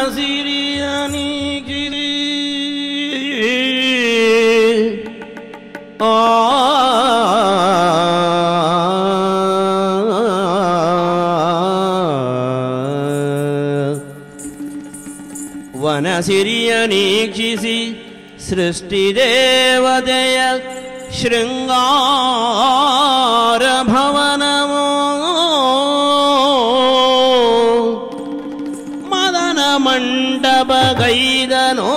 ಸಿರಿಯನಿಗಿರಿ ವನಸಿರಿಯ ನೀಕ್ಷಿಸಿ ಸೃಷ್ಟಿದೇವತೆಯ ಶೃಂಗಾರ ಭವನವೋ ಮದನ ಮಂಟಪ ಗೈದನೋ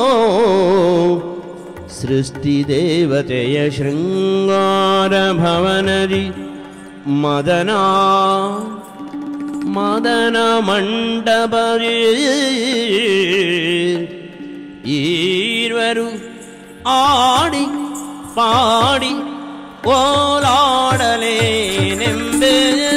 ಸೃಷ್ಟಿದೇವತೆಯ ಶೃಂಗಾರ ಭವನದಿ ಮದನ ಮಂಟಪರಿ ಈರ್ವರು ಆಡಿ ಪಾಡಿ ಓಲಾಡಲೇನೆಂಬೆ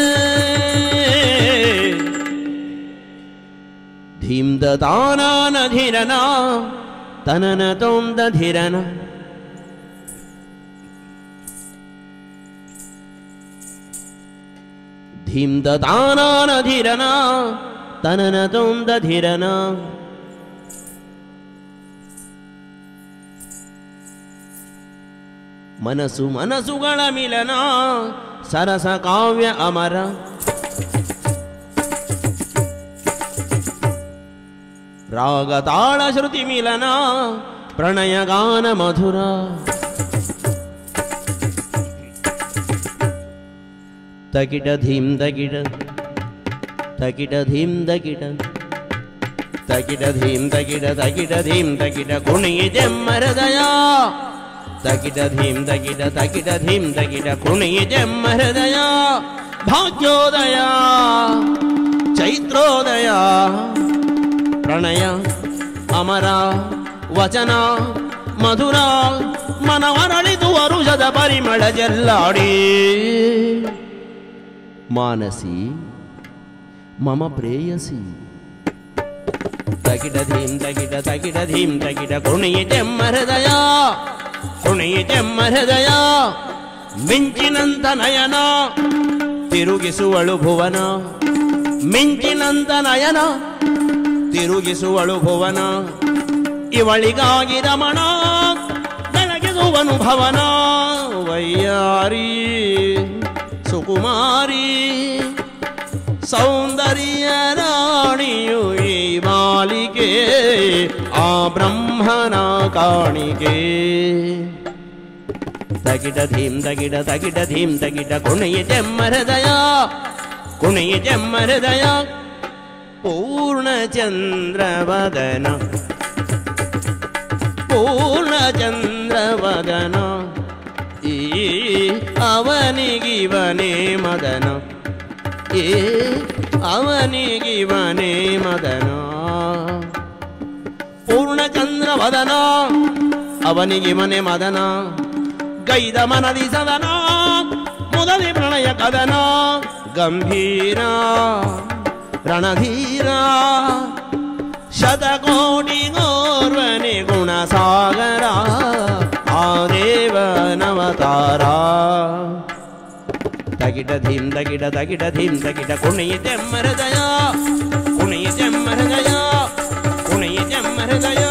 ಧೀಂ ದದಾನನ ಧಿರನ ತನನ ತೋಂದ ಧಿರನ ಧೀಂ ದದಾನನ ಧಿರನ ತನನ ತೋಂದ ಧಿರನ ಮನಸ್ಸು ಮನಸ್ಸುಗಳ ಮಿಲನ ಸರಸ ಕಾವ್ಯ ಅಮರ ರಾಗ ತಾಳ ಶ್ರುತಿ ಮಿಲನ ಪ್ರಣಯ ಗಾನ ಮಧುರ ತಕಿಟ ಧೀಂ ತಕಿಟ ತಕಿಟ ಧೀಂ ತಕಿಟ ತಕಿಟ ಧೀಂ ತಕಿಟ ತಕಿಟ ಧೀಂ ತಕಿಟ ಕುಣಿಯಿದೆ ಹೃದಯ ತಕಿಟ ಧೀಂ ತಕಿಟ ತಕಿಟ ಧೀಂ ತಕಿಟ ಕುಣಿಯಿದೆ ಹೃದಯ ಭಾಗ್ಯೋದಯ ಚೈತ್ರೋದಯ ಪ್ರಣಯ ಅಮರ ವಚನ ಮಧುರ ಮನವರಳಿದು ವರುಷದ ಪರಿಮಳ ಜಲ್ಲಾಡಿ ಮಾನಸಿ ಮಮ ಪ್ರೇಯಸಿ ತಕಿಟ ಧೀಂ ತಕಿಟ ತಕಿಟ ಧೀಂ ತಕಿಟ ಕುಣಿಯಿದೆ ಹೃದಯ ಕುಣಿಯಿದೆ ಹೃದಯ ಮಿಂಚಿನಂತ ನಯನ ತಿರುಗಿಸುವಳು ಭುವನ ಮಿಂಚಿನಂತ ನಯನ ತಿರುಗಿಸುವಳು ಭುವನ ಇವಳಿಗಾಗಿ ರಮಣ ಬೆಳಗಿಸುವನು ಭವನ ವಯ್ಯಾರಿ ಸುಕುಮಾರಿ ಸೌಂದರ್ಯ ರಾಣಿಯು ಈ ಮಾಲಿಕೆ ಆ ಬ್ರಹ್ಮನ ಕಾಣಿಕೆ ತಕಿಟ ಧೀಂ ತಕಿಟ ತಕಿಟ ಧೀಂ ತಕಿಟ ಕುಣಿಯಿದೆ ಹೃದಯ ಕುಣಿಯಿದೆ ಹೃದಯ ಪೂರ್ಣಚಂದ್ರವದನ ಪೂರ್ಣಚಂದ್ರವದನ ಈ ಅವನಿಗಿವನೇ ಮದನ ಈ ಅವನಿಗಿವನೇ ಮದನ ಪೂರ್ಣಚಂದ್ರವದನ ಅವನಿಗಿವನೇ ಮದನ ಗೈದ ಮನದಿ ಸದನ ಮುದದಿ ಪ್ರಣಯ ಕದನ ಗಂಭೀರ ರಣಧೀರ ಶತಕೋಟಿ ಗೋರ್ವನೆ ಗುಣಸಾಗರ ಆ ದೇವನವತಾರ ತಕಿಟ ಧೀಂ ತಕಿಟ ತಕಿಟ ಧೀಂ ತಕಿಟ ಕುಣಿಯಿದೆ ಹೃದಯ ಕುಣಿಯಿದೆ ಹೃದಯ ಕುಣಿಯಿದೆ ಹೃದಯ